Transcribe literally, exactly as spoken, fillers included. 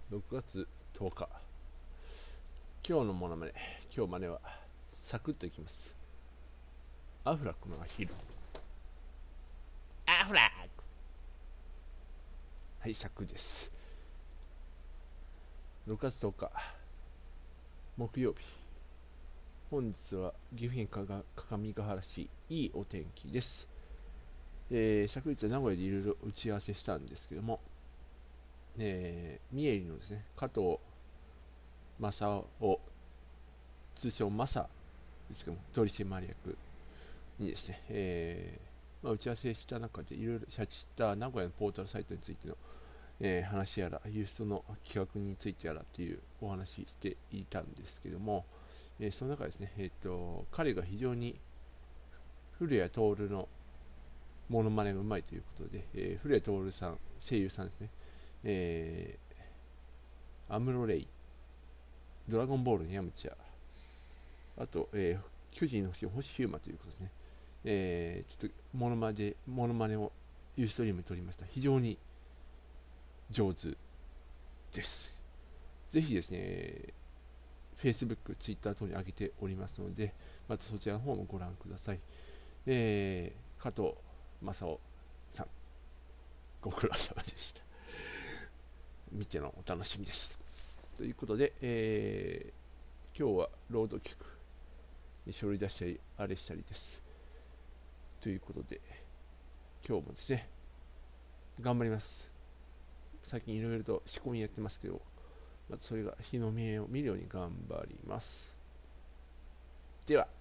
ろくがつとおか、今日のモノマネ、今日真似はサクッといきます。アフラックのアヒル。アフラック。はい、サクです。ろくがつとおか木曜日、本日は岐阜県かが各務原市、いいお天気です。えー、昨日は名古屋でいろいろ打ち合わせしたんですけども、えー、三重のですね、加藤正夫、通称マサですけども、取締役にですね、えーまあ、打ち合わせした中でいろいろシャチった名古屋のポータルサイトについての、えー話やら、ユーストの企画についてやらっていうお話ししていたんですけども、えーその中ですね、えーと、彼が非常に古谷徹のモノマネがうまいということで、えー古谷徹さん、声優さんですね、えーアムロレイ、ドラゴンボールのヤムチャ、あと、えー巨人の星、星ヒューマということですね。えーちょっとモノマネモノマネをユーストリームに取りました。非常に上手です。ぜひですね、Facebook、Twitter 等に上げておりますので、またそちらの方もご覧ください。えー、加藤正夫さん、ご苦労様でした。見てのお楽しみです。ということで、えー、今日は労働局に書類出したり、あれしたりです。ということで、今日もですね、頑張ります。最近いろいろと仕込みやってますけど、まずそれが日の目を見るように頑張ります。では。